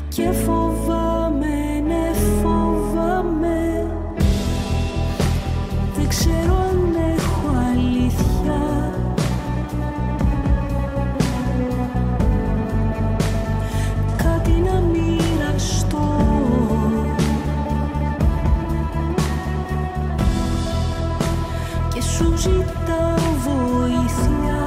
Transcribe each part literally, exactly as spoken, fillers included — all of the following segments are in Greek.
Και φοβάμαι, ναι φοβάμαι. Δεν ξέρω αν έχω αλήθεια. Κάτι να μοιραστώ. Και σου ζητάω βοήθεια.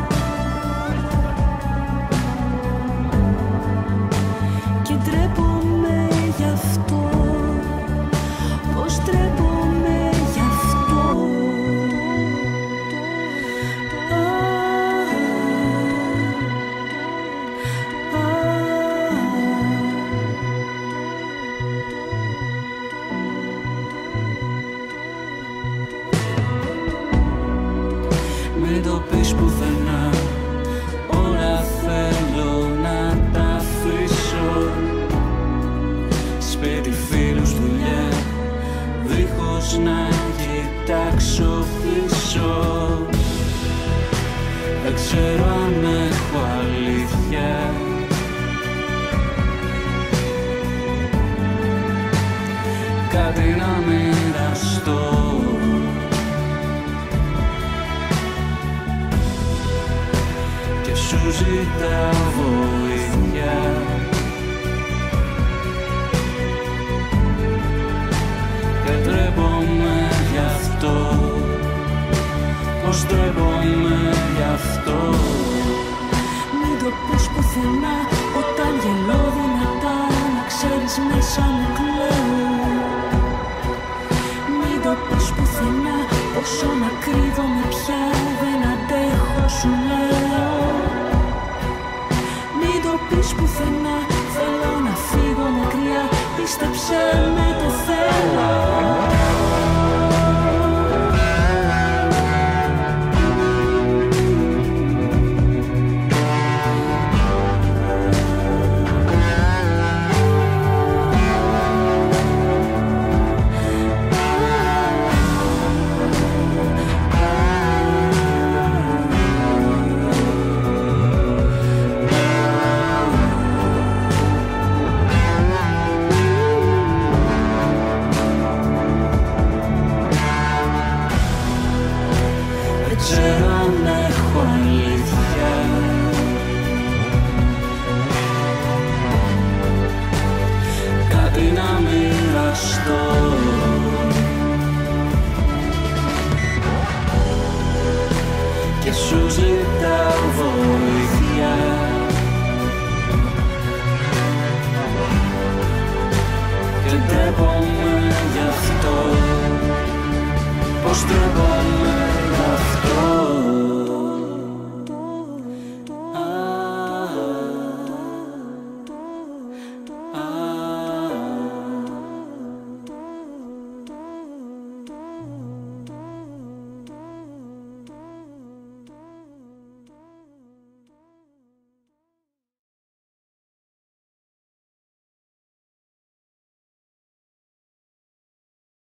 Και ντρέπομαι γι' αυτό. Πως ντρέπομαι γι' αυτό. Α, α, μην το πεις πουθενά. Όλα θέλω να τα αφήσω. Σπίτι, φίλους, δουλειά, δίχως να κοιτάξω πίσω. Δεν ξέρω αν έχω αλήθεια. Κάτι να μοιραστώ. Και σου ζητάω βοήθεια. Και ντρέπομαι γι' αυτό. Πως ντρέπομαι γι' αυτό. Μην το πεις πουθενά. Όταν γελώ δυνατά, να ξέρεις μέσα μου κλαίω. Μην το πεις πουθενά. Πόσο να κρύβομαι πια, δεν αντέχω σου λέω.